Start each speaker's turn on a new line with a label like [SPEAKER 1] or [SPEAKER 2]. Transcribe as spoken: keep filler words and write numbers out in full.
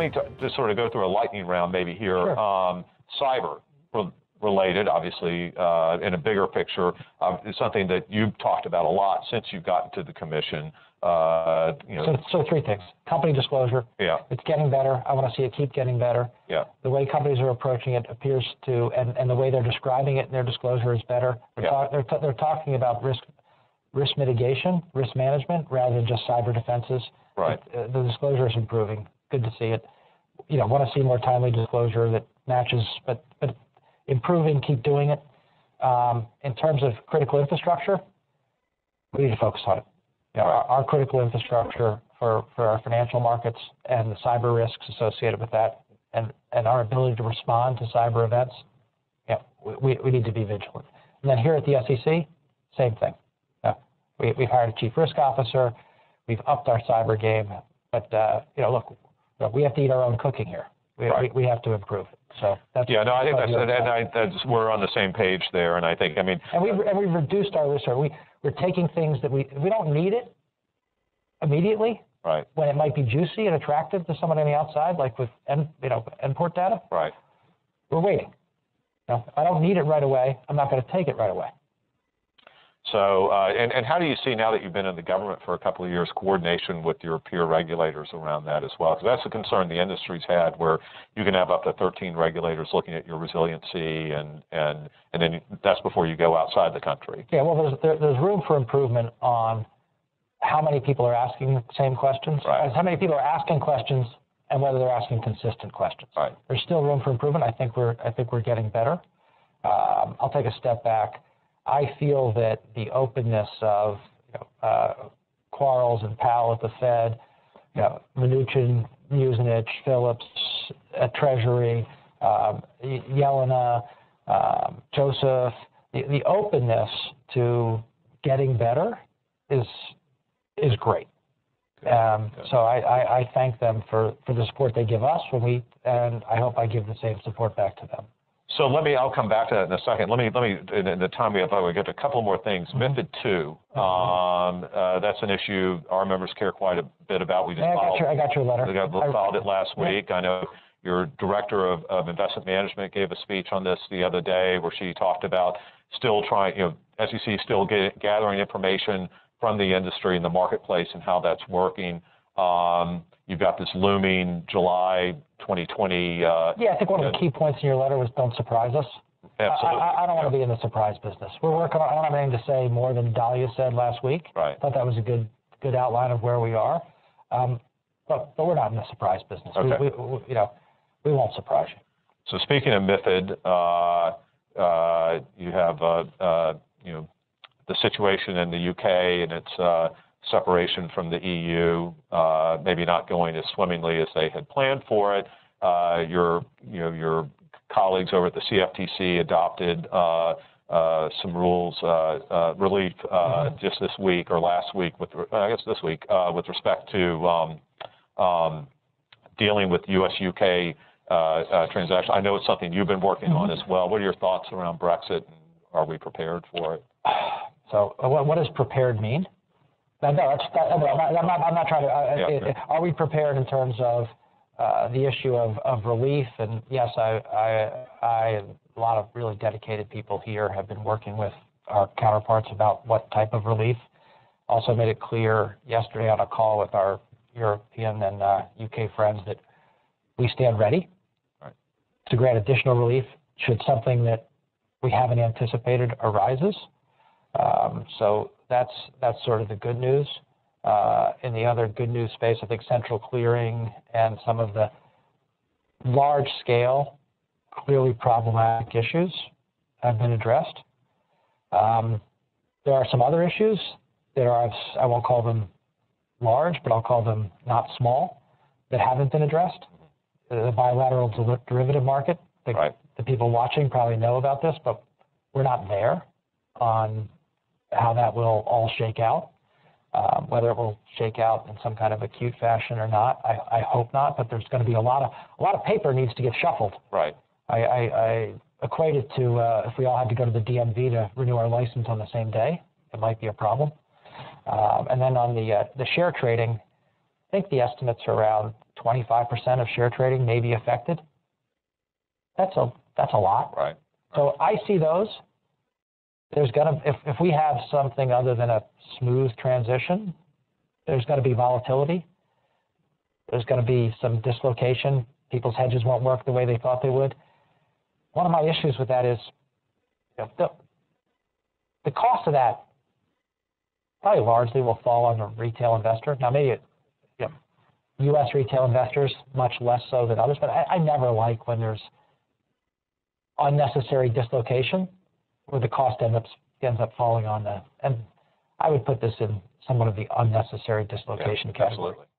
[SPEAKER 1] me t just sort of go through a lightning round maybe here.
[SPEAKER 2] Sure.
[SPEAKER 1] Um, cyber re related, obviously, uh, in a bigger picture, uh, is something that you've talked about a lot since you've gotten to the commission. Uh, you know,
[SPEAKER 2] so, so three things. Company disclosure.
[SPEAKER 1] Yeah.
[SPEAKER 2] It's getting better. I want to see it keep getting better.
[SPEAKER 1] Yeah.
[SPEAKER 2] The way companies are approaching it appears to, and, and the way they're describing it in their disclosure is better. They're,
[SPEAKER 1] Yeah.
[SPEAKER 2] talk, they're, they're talking about risk risk mitigation, risk management, rather than just cyber defenses.
[SPEAKER 1] Right.
[SPEAKER 2] It, uh, the disclosure is improving. Good to see it. You know, want to see more timely disclosure that matches, but, but improving, keep doing it. Um, in terms of critical infrastructure, we need to focus on it. You know, our, our critical infrastructure for, for our financial markets and the cyber risks associated with that, and, and our ability to respond to cyber events, yeah, we, we need to be vigilant. And then here at the S E C, same thing. Yeah, we, we've hired a chief risk officer. We've upped our cyber game. But, uh, you know, look, look, we have to eat our own cooking here. We,
[SPEAKER 1] right.
[SPEAKER 2] we, we have to improve it. So that's
[SPEAKER 1] yeah, no, I think that's, and, and I, that's, we're on the same page there. And I think, I mean,
[SPEAKER 2] and we and we've reduced our risk. We we're taking things that we we don't need it immediately.
[SPEAKER 1] Right.
[SPEAKER 2] When it might be juicy and attractive to someone on the outside, like with end, you know, endport data.
[SPEAKER 1] Right.
[SPEAKER 2] We're waiting. You know, I don't need it right away. I'm not going to take it right away.
[SPEAKER 1] So, uh, and, and how do you see, now that you've been in the government for a couple of years, coordination with your peer regulators around that as well? Because that's a concern the industry's had, where you can have up to thirteen regulators looking at your resiliency, and, and, and then that's before you go outside the country.
[SPEAKER 2] Yeah, well, there's, there, there's room for improvement on how many people are asking the same questions,
[SPEAKER 1] right.
[SPEAKER 2] how many people are asking questions, and whether they're asking consistent questions.
[SPEAKER 1] Right.
[SPEAKER 2] There's still room for improvement. I think we're, I think we're getting better. Um, I'll take a step back. I feel that the openness of, you know, uh, Quarles and Powell at the Fed, you know, Mnuchin, Muzinich, Phillips at Treasury, um, Yelena, um, Joseph, the, the openness to getting better is is great. Um, so I, I, I thank them for, for the support they give us when we, and I hope I give the same support back to them.
[SPEAKER 1] So let me, I'll come back to that in a second. Let me, let me, in the time we have, we get a couple more things. Mm-hmm. MiFID two, um, uh, that's an issue our members care quite a bit about. We just
[SPEAKER 2] yeah, I,
[SPEAKER 1] filed,
[SPEAKER 2] got your, I got your letter.
[SPEAKER 1] We got, filed it last week. Yeah. I know your director of, of investment management gave a speech on this the other day, where she talked about still trying, you know, S E C still get, gathering information from the industry and the marketplace and how that's working. Um, you've got this looming July twenty twenty. Uh,
[SPEAKER 2] yeah, I think one of the key points in your letter was don't surprise us.
[SPEAKER 1] Absolutely.
[SPEAKER 2] I, I, I don't want to be in the surprise business. We're working on, I don't have anything to say more than Dahlia said last week.
[SPEAKER 1] Right.
[SPEAKER 2] I thought that was a good good outline of where we are. Um, but, but we're not in the surprise business.
[SPEAKER 1] Okay.
[SPEAKER 2] We, we, we, you know, we won't surprise you.
[SPEAKER 1] So speaking of MiFID, uh, uh, you have, uh, uh, you know, the situation in the U K and its uh, separation from the E U, uh, maybe not going as swimmingly as they had planned for it. Uh, your, you know, your colleagues over at the C F T C adopted uh, uh, some rules, uh, uh, relief uh, mm-hmm. just this week or last week, with I guess this week, uh, with respect to um, um, dealing with U S U K uh, uh, transactions. I know it's something you've been working mm-hmm. on as well. What are your thoughts around Brexit, and are we prepared for it?
[SPEAKER 2] So what, what does prepared mean? No, no, that's, that, no I'm, not, I'm not trying to, uh,
[SPEAKER 1] yeah,
[SPEAKER 2] it,
[SPEAKER 1] yeah.
[SPEAKER 2] Are we prepared in terms of uh, the issue of, of relief? And yes, I, I, I and a lot of really dedicated people here have been working with our counterparts about what type of relief. Also made it clear yesterday on a call with our European and uh, U K friends that we stand ready
[SPEAKER 1] right.
[SPEAKER 2] to grant additional relief should something that we haven't anticipated arises. Um, so that's that's sort of the good news. Uh, in the other good news space, I think central clearing and some of the large-scale, clearly problematic issues have been addressed. Um, there are some other issues that are, I won't call them large, but I'll call them not small, that haven't been addressed. The bilateral derivative market, the,
[SPEAKER 1] right.
[SPEAKER 2] the people watching probably know about this, but we're not there on how that will all shake out. Um, whether it will shake out in some kind of acute fashion or not, I, I hope not. But there's going to be a lot of a lot of paper needs to get shuffled.
[SPEAKER 1] Right.
[SPEAKER 2] I, I, I equate it to uh, if we all had to go to the D M V to renew our license on the same day, it might be a problem. Um, and then on the uh, the share trading, think the estimates are around twenty-five percent of share trading may be affected. That's a that's a lot.
[SPEAKER 1] Right.
[SPEAKER 2] So I see those. There's gonna if if we have something other than a smooth transition, there's going to be volatility. There's going to be some dislocation. People's hedges won't work the way they thought they would. One of my issues with that is you know, the, the cost of that probably largely will fall on the retail investor. Now, maybe it, you know, U S retail investors, much less so than others, but I, I never like when there's unnecessary dislocation where the cost ends up, ends up falling on the, and I would put this in somewhat of the unnecessary dislocation
[SPEAKER 1] yeah,
[SPEAKER 2] category.
[SPEAKER 1] Absolutely.